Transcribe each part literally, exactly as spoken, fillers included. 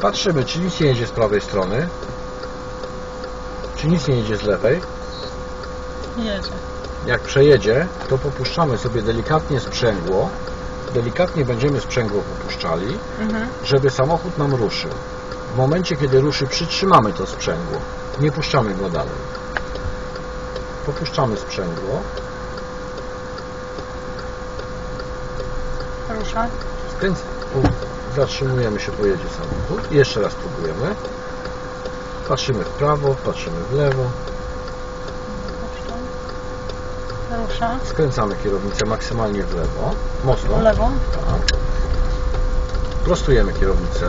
Patrzymy, czy nic nie jedzie z prawej strony, czy nic nie jedzie z lewej. Jedzie. Jak przejedzie, to popuszczamy sobie delikatnie sprzęgło. Delikatnie będziemy sprzęgło popuszczali, mhm. żeby samochód nam ruszył. W momencie, kiedy ruszy, przytrzymamy to sprzęgło. Nie puszczamy go dalej. Popuszczamy sprzęgło. Rusza. Więc zatrzymujemy się, pojedzie samochód. Jeszcze raz próbujemy. Patrzymy w prawo, patrzymy w lewo. Rusza. Skręcamy kierownicę maksymalnie w lewo. Mocno. W lewo. Tak. Prostujemy kierownicę.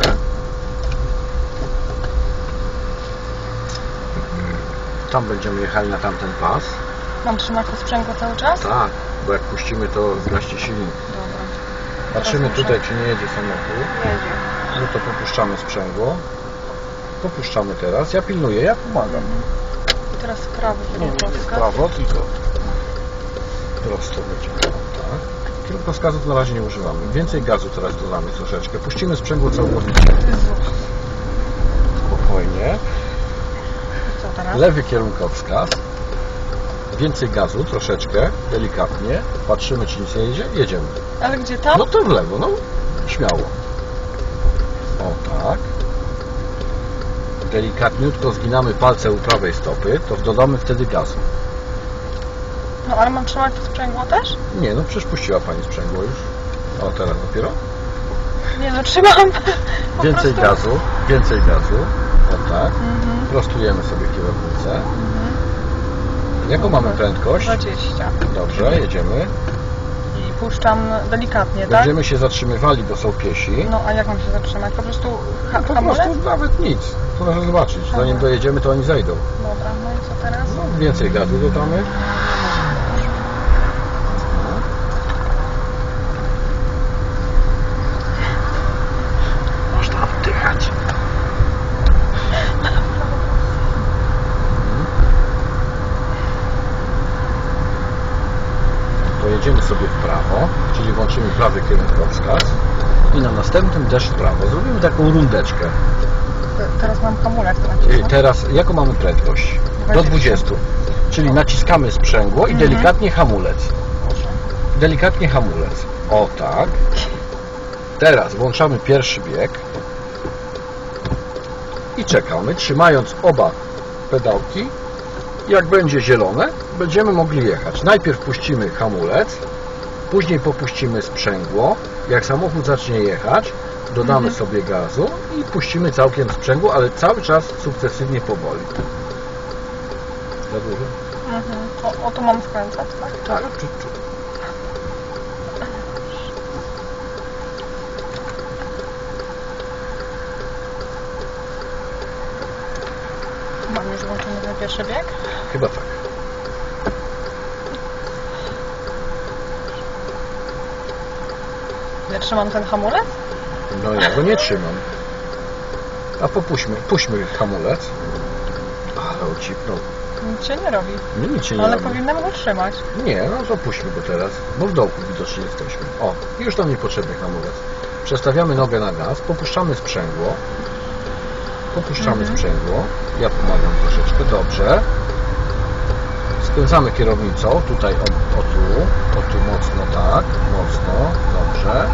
Tam będziemy jechali na tamten pas. Mam trzymać to sprzęgło cały czas? Tak, bo jak puścimy, to zgaśnie silnik. Dobra. Patrzymy tutaj, czy nie jedzie samochód. Jedzie. No to popuszczamy sprzęgło. Popuszczamy teraz. Ja pilnuję, ja pomagam. I teraz w prawo. Nie, nie w prawo, tylko prosto będziemy. Tak. Kierunkowskazu na razie nie używamy. Więcej gazu teraz dodamy troszeczkę. Puścimy sprzęgło całkowicie. Spokojnie. Co teraz? Lewy kierunkowskaz. Więcej gazu, troszeczkę, delikatnie. Patrzymy, czy nic nie jedzie. Jedziemy. Ale gdzie tam? No to w lewo, no śmiało. O tak. Delikatniutko zginamy palce u prawej stopy, to dodamy wtedy gazu. No ale mam trzymać to sprzęgło też? Nie, no przecież puściła Pani sprzęgło już. O, teraz dopiero. Nie, no trzymam. Więcej prostu... gazu, więcej gazu. O tak. Mhm. Prostujemy sobie kierownicę. Mhm. Jaką mamy prędkość? dwadzieścia. Dobrze, jedziemy. I puszczam delikatnie, tak? Będziemy się zatrzymywali, bo są piesi. No a jak mam się zatrzymać? Po prostu ha Po hamulec? prostu nawet nic. To można zobaczyć. Zanim Aha. dojedziemy, to oni zejdą. Dobra, no i co teraz? No, więcej gazu dodamy. Można oddychać. Pojedziemy sobie w prawo, czyli włączymy prawy kierunkowskaz i na następnym też w prawo. Zrobimy taką rundeczkę. Teraz mam hamulec nacisnąć. Teraz, jaką mamy prędkość? Do dwudziestu. Czyli naciskamy sprzęgło i Mhm. delikatnie hamulec. Delikatnie hamulec. O tak. Teraz włączamy pierwszy bieg i czekamy, trzymając oba pedałki. Jak będzie zielone, będziemy mogli jechać. Najpierw puścimy hamulec, później popuścimy sprzęgło. Jak samochód zacznie jechać, dodamy mhm. sobie gazu i puścimy całkiem sprzęgło, ale cały czas sukcesywnie powoli. Za dużo? Mhm. O, o tu mam skręcać, tak? Tak, czuć, czuć. Mam już włączony na pierwszy bieg? Chyba tak. Ja trzymam ten hamulec? No ja go nie trzymam. A popuśćmy, puśćmy hamulec. Ale ucipnął. Nic się nie robi. No nic się nie Ale robi. powinnam go trzymać. Nie, no to puśćmy go teraz, bo w dołku widocznie jesteśmy. O, już nam niepotrzebny hamulec. Przestawiamy nogę na gaz, popuszczamy sprzęgło. Popuszczamy mhm. sprzęgło. Ja pomagam troszeczkę, dobrze. Skręcamy kierownicą, tutaj o, o tu, o tu mocno, tak, mocno, dobrze.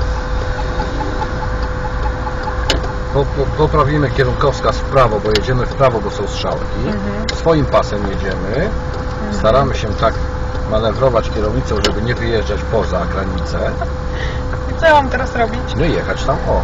Po, po, poprawimy kierunkowskaz w prawo, bo jedziemy w prawo, bo są strzałki. Mhm. Swoim pasem jedziemy. Mhm. Staramy się tak manewrować kierownicą, żeby nie wyjeżdżać poza granicę. I co ja mam teraz robić? No i jechać tam, o.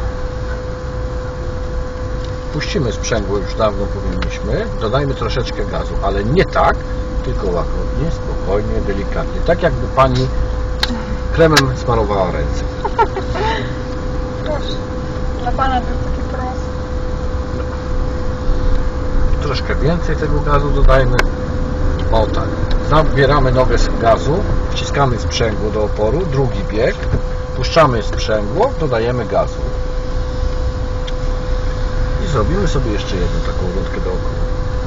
Puścimy sprzęgło, już dawno powinniśmy. Dodajmy troszeczkę gazu, ale nie tak, tylko łagodnie, spokojnie, delikatnie. Tak jakby Pani kremem smarowała ręce. Proszę. Dla Pana to jest taki prosty. Troszkę więcej tego gazu dodajmy. O tak. Zabieramy nogę z gazu, wciskamy sprzęgło do oporu, drugi bieg, puszczamy sprzęgło, dodajemy gazu. I zrobimy sobie jeszcze jedną taką rundkę dookoła.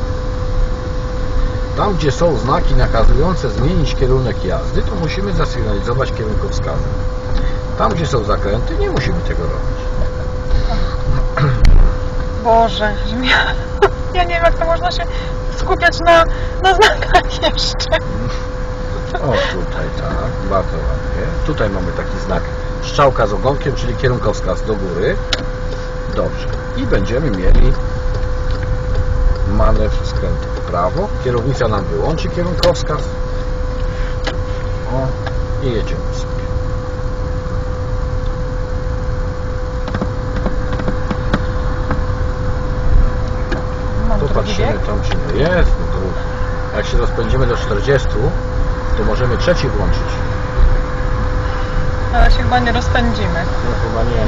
Tam, gdzie są znaki nakazujące zmienić kierunek jazdy, to musimy zasygnalizować kierunkowskazem. Tam, gdzie są zakręty, nie musimy tego robić. Boże, że ja, ja nie wiem, jak to można się skupiać na, na znakach jeszcze. O, tutaj tak, bardzo ładnie. Tutaj mamy taki znak strzałka z ogonkiem, czyli kierunkowskaz do góry. Dobrze. I będziemy mieli manewr skrętu w prawo. Kierownica nam wyłączy kierunkowskaz. O, i jedziemy sobie. Mam drugi Popatrzymy bieg. tam, czy nie jest. No to jak się rozpędzimy do czterdziestu, to możemy trzeci włączyć. Ale się chyba nie rozpędzimy. No chyba nie.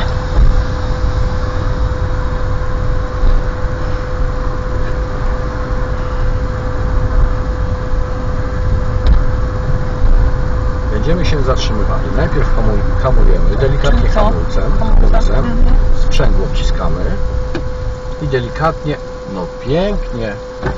Będziemy się zatrzymywali. Najpierw hamuj, hamujemy, delikatnie Czyli co? hamulcem, Hamulcem. hamulcem, Mhm. sprzęgło wciskamy i delikatnie, no pięknie.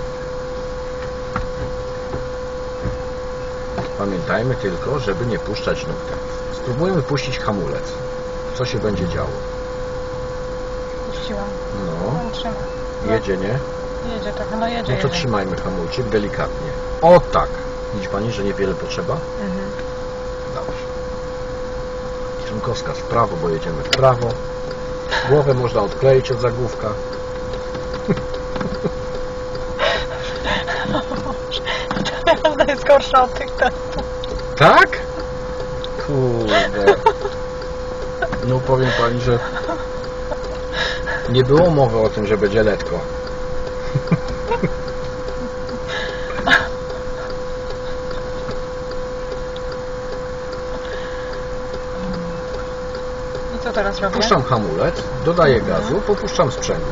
Pamiętajmy tylko, żeby nie puszczać nóg. Spróbujmy puścić hamulec. Co się będzie działo? Puściłam. No, On trzyma. jedzie, nie? Jedzie, tak, no jedzie, No to jedzie. trzymajmy hamulczyk delikatnie. O tak! Widzi Pani, że niewiele potrzeba? Mhm. Dobrze. Kierunkowskaz w prawo, bo jedziemy w prawo. Głowę można odkleić od zagłówka. Jazda jest gorsza od tych testów. Tak? Kurde. No powiem Pani, że nie było mowy o tym, że będzie letko. I co teraz robię? Puszczam hamulec, dodaję gazu, popuszczam sprzęgło.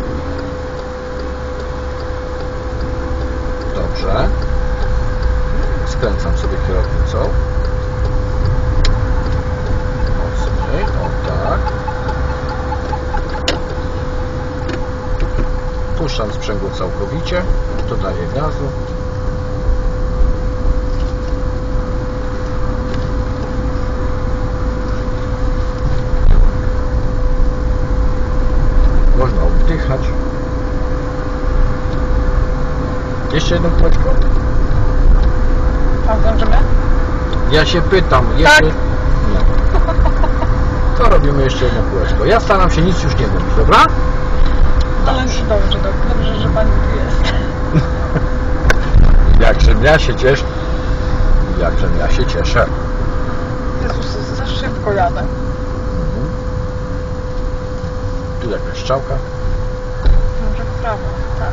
Dobrze. Skręcam sobie kierownicą. Mocniej, o tak. Puszczam sprzęgło całkowicie, dodaję gazu. Można oddychać. Jeszcze jedno kółeczko? A zdążymy? Ja się pytam, jeszcze... Tak. No. To robimy jeszcze jedno kółeczko. Ja staram się nic już nie mówić, dobra? Ale dobrze, dobrze, dobrze, że Pani tu jest. Jakże ja się cieszę. Jakże ja się cieszę. Jezus, za szybko jadę. Mhm. Tu jakaś strzałka. Może w prawo, tak.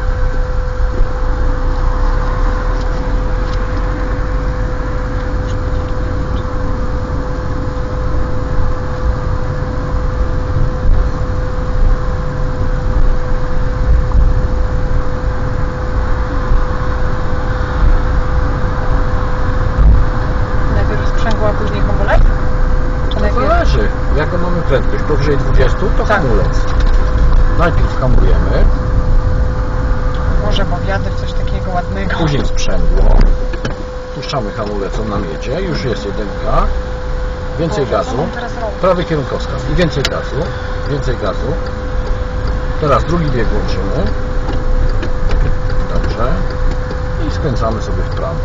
Najpierw sprzęgło, a później hamulec? Czy To najpierw? zależy. Jaką mamy prędkość? Powyżej dwudziestu to Tak. hamulec. Najpierw hamujemy, Może bo wiatr, coś takiego ładnego. później sprzęgło. Puszczamy hamulec, on nam jedzie. Już jest jedynka. Więcej Boże, co gazu. mam teraz robić? Prawy kierunkowskaz. I więcej gazu. Więcej gazu. Teraz drugi bieg łączymy. Dobrze. I skręcamy sobie w prawo.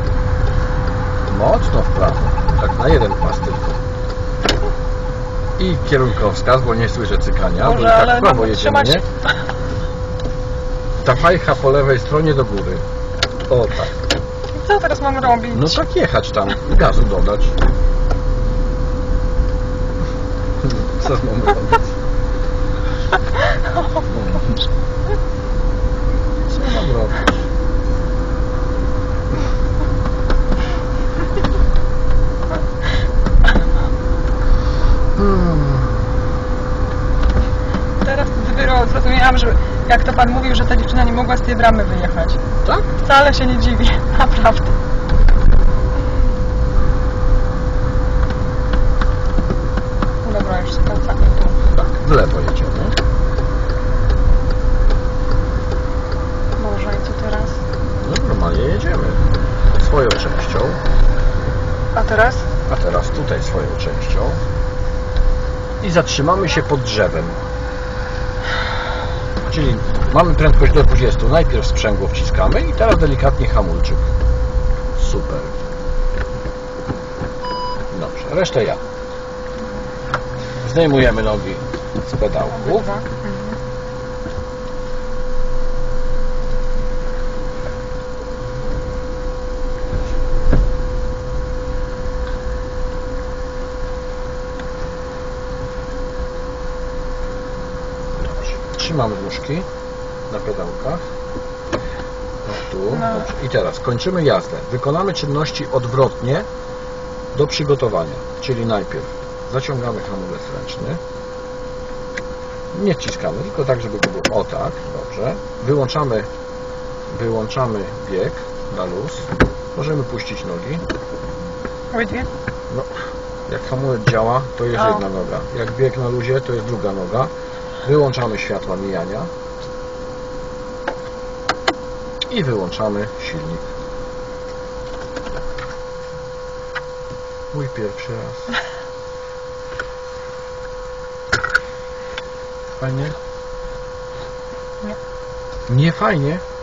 Mocno w prawo. Tak na jeden pas tylko. I kierunkowskaz, bo nie słyszę cykania, bo i Boże, tak ale w prawo mam jedziemy, trzymać... nie? Ta fajcha po lewej stronie do góry. O tak. I co teraz mam robić? No tak jechać tam. Gazu dodać. Co mamy robić? Co mam robić? Hmm. Teraz dopiero zrozumiałam, że jak to Pan mówił, że ta dziewczyna nie mogła z tej bramy wyjechać. Tak? Wcale się nie dziwię, naprawdę. Dobra, już skręcamy tu. Tak, w lewo jedziemy. Boże, i co teraz? No normalnie jedziemy. Swoją częścią. A teraz? A teraz tutaj swoją częścią. I zatrzymamy się pod drzewem. Czyli mamy prędkość do dwudziestu. Najpierw sprzęgło wciskamy i teraz delikatnie hamulczyk. Super. Dobrze, resztę ja. Zdejmujemy nogi z pedałków. Obydwa. Mhm. Dobrze. Trzymamy nóżki na pedałkach. O, tu. No. Dobrze. I teraz kończymy jazdę. Wykonamy czynności odwrotnie do przygotowania. Czyli najpierw zaciągamy hamulec ręczny. Nie wciskamy, tylko tak, żeby to było o tak, dobrze. Wyłączamy, wyłączamy bieg na luz. Możemy puścić nogi. Obydwie? No, jak hamulec działa, to jest O. jedna noga. Jak bieg na luzie, to jest druga noga. Wyłączamy światła mijania. I wyłączamy silnik. Mój pierwszy raz. Fajnie? Nie. Nie fajnie?